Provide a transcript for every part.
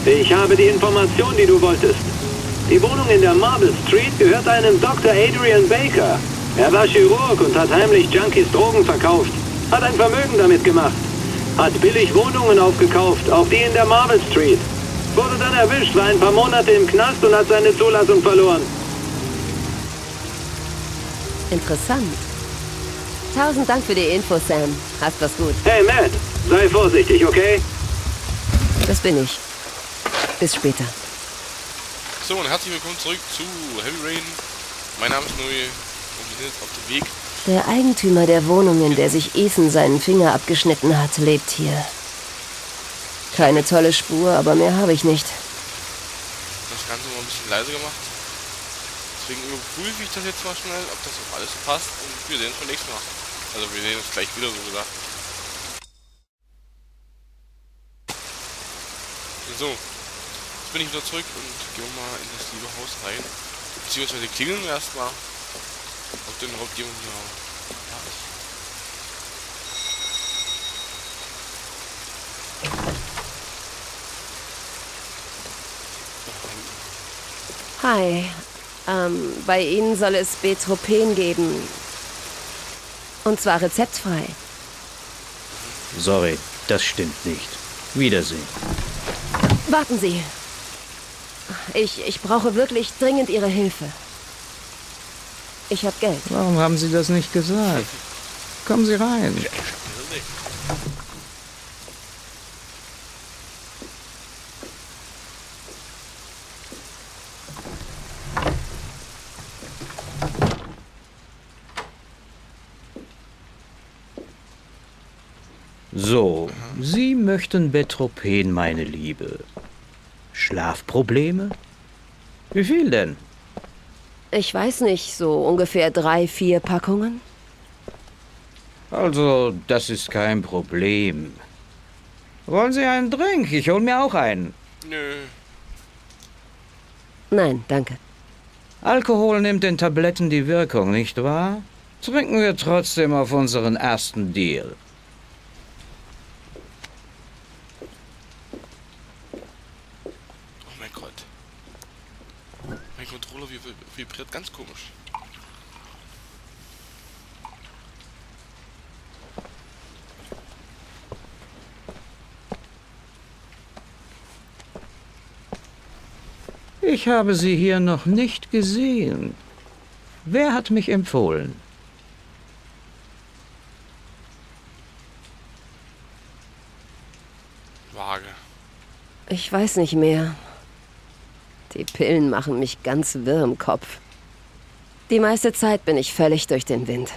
Ich habe die Information, die du wolltest. Die Wohnung in der Marble Street gehört einem Dr. Adrian Baker. Er war Chirurg und hat heimlich Junkies Drogen verkauft. Hat ein Vermögen damit gemacht. Hat billig Wohnungen aufgekauft, auch die in der Marble Street. Wurde dann erwischt, war ein paar Monate im Knast und hat seine Zulassung verloren. Interessant. 1000 Dank für die Info, Sam. Hast was gut. Hey, Matt, sei vorsichtig, okay? Das bin ich. Bis später. So, und herzlich willkommen zurück zu Heavy Rain. Mein Name ist Nui und wir sind jetzt auf dem Weg. Der Eigentümer der Wohnung, in der sich Ethan seinen Finger abgeschnitten hat, lebt hier. Keine tolle Spur, aber mehr habe ich nicht. Das Ganze mal ein bisschen leise gemacht. Deswegen überprüfe ich das jetzt mal schnell, ob das auch alles passt. Und wir sehen uns beim nächsten Mal. Also wir sehen uns gleich wieder, so gesagt. So, jetzt bin ich wieder zurück und gehen wir mal in das liebe Haus rein. Beziehungsweise klingeln wir erstmal, ob denn überhaupt jemand hier da ist. Hi. Bei Ihnen soll es Betropen geben. Und zwar rezeptfrei. Sorry, das stimmt nicht. Wiedersehen. Warten Sie. Ich brauche wirklich dringend Ihre Hilfe. Ich habe Geld. Warum haben Sie das nicht gesagt? Kommen Sie rein. So, Sie möchten Betropen, meine Liebe. Schlafprobleme? Wie viel denn? Ich weiß nicht, so ungefähr 3, 4 Packungen. Also, das ist kein Problem. Wollen Sie einen Drink? Ich hol mir auch einen. Nö. Nein, danke. Alkohol nimmt den Tabletten die Wirkung, nicht wahr? Trinken wir trotzdem auf unseren ersten Deal. Oh mein Gott. Mein Controller vibriert ganz komisch. Ich habe Sie hier noch nicht gesehen. Wer hat mich empfohlen? Vage. Ich weiß nicht mehr. Die Pillen machen mich ganz wirr im Kopf. Die meiste Zeit bin ich völlig durch den Wind.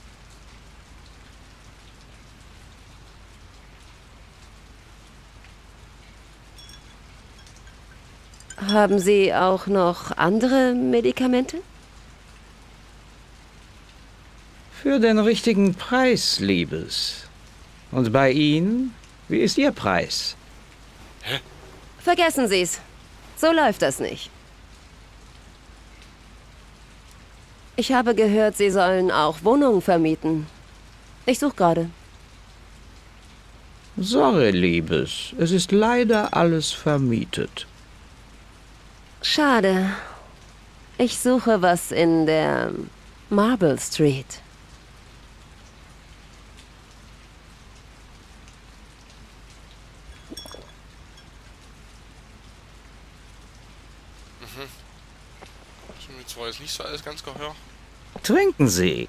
Haben Sie auch noch andere Medikamente? Für den richtigen Preis, Liebes. Und bei Ihnen? Wie ist Ihr Preis? Hä? Vergessen Sie es. So läuft das nicht. Ich habe gehört, Sie sollen auch Wohnungen vermieten. Ich suche gerade. Sorry, Liebes. Es ist leider alles vermietet. Schade. Ich suche was in der Marble Street. Ist mir zwar jetzt nicht so alles ganz gehör. Trinken Sie.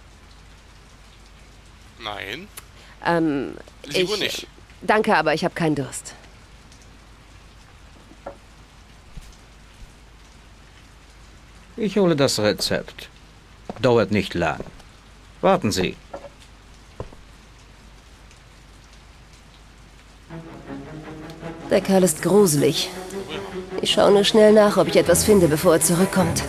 Nein. Ich... nicht. Danke, aber ich habe keinen Durst. Ich hole das Rezept. Dauert nicht lang. Warten Sie. Der Kerl ist gruselig. Ich schaue nur schnell nach, ob ich etwas finde, bevor er zurückkommt.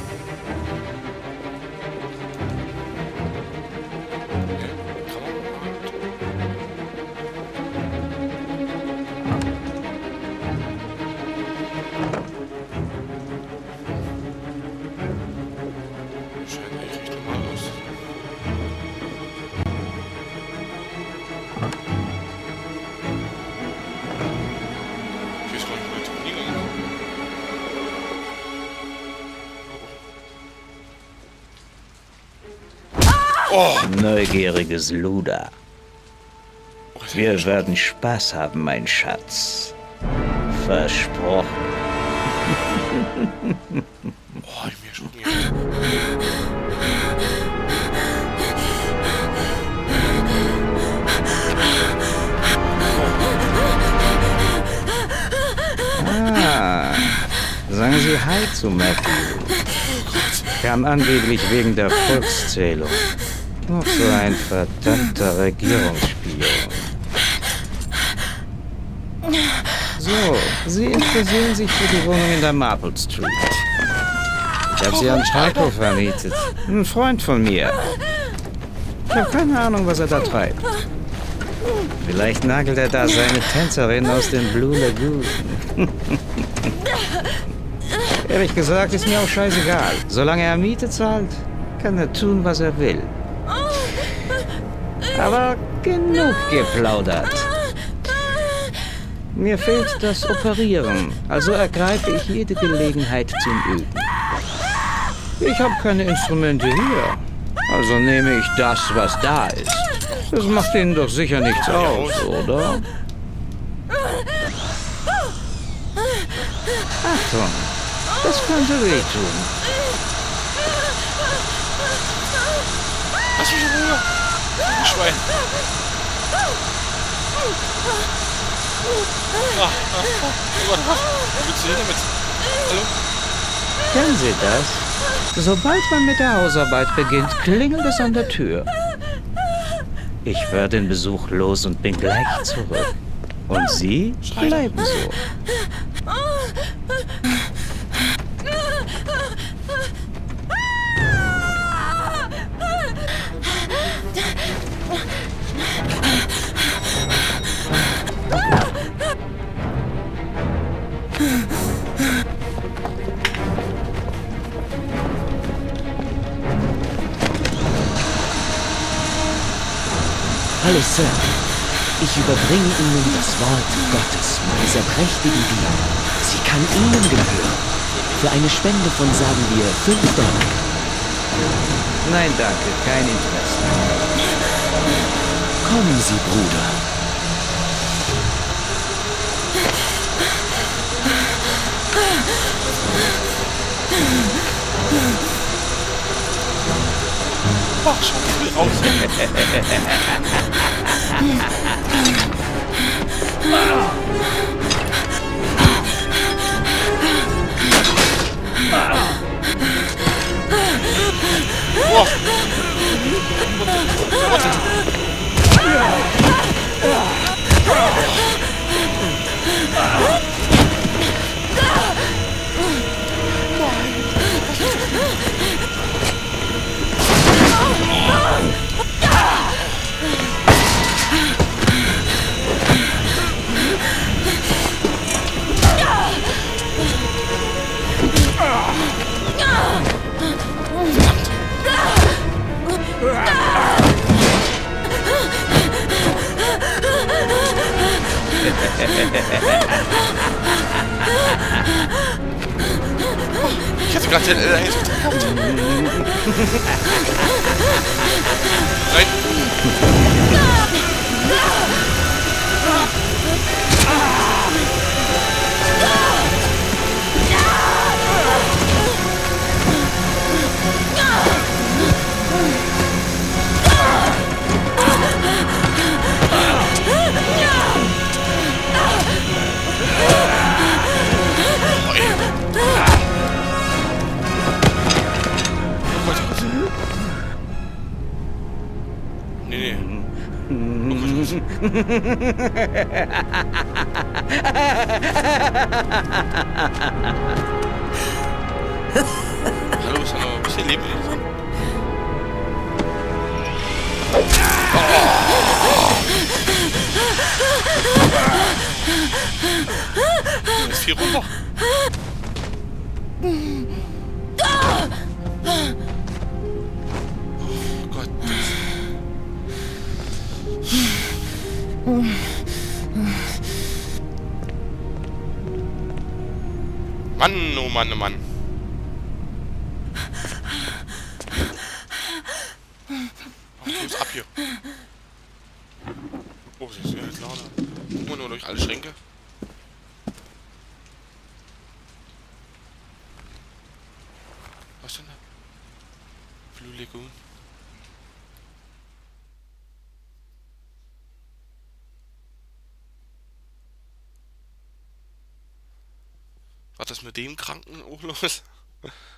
Scheint eigentlich recht normal aus. Ich weiß gar nicht, wo die Termine Neugieriges Luder. Wir werden Spaß haben, mein Schatz. Versprochen. Oh, ich mir erschrocken jetzt. Sagen Sie Hi zu Matthew. Kam angeblich wegen der Volkszählung. Noch so ein verdammter Regierungsspion. So, Sie interessieren sich für die Wohnung in der Maple Street. Ich habe sie an Charco vermietet. Ein Freund von mir. Ich habe keine Ahnung, was er da treibt. Vielleicht nagelt er da seine Tänzerin aus dem Blue Lagoon. Ehrlich gesagt ist mir auch scheißegal. Solange er Miete zahlt, kann er tun, was er will. Aber genug geplaudert. Mir fehlt das Operieren, also ergreife ich jede Gelegenheit zum Üben. Ich habe keine Instrumente hier, also nehme ich das, was da ist. Das macht Ihnen doch sicher nichts aus, oder? Achtung, das könnte wehtun. Lass mich in Ruhe! Du Schwein! Wo willst du hin damit? Hallo? Kennen Sie das? Sobald man mit der Hausarbeit beginnt, klingelt es an der Tür. Ich werde den Besuch los und bin gleich zurück. Und Sie bleiben so. Hallo Sir, ich überbringe Ihnen das Wort Gottes mit dieser prächtigen Bibel. Sie kann Ihnen gehören. Für eine Spende von, sagen wir, $5. Nein, danke, kein Interesse. Kommen Sie, Bruder. Ach, schau, ich will raus. Ich hätte gerade den L1 gehabt. Nein. Hallo, ist ja noch ein bisschen Leben drin. Da ist viel runter. Oh Gott. Mann, oh Mann, oh Mann. Jungs, ab hier. Oh, das ist ja klar. Gucken wir nur durch alle Schränke. Was denn da? Blue Lagoon. Was ist mit dem Kranken auch los?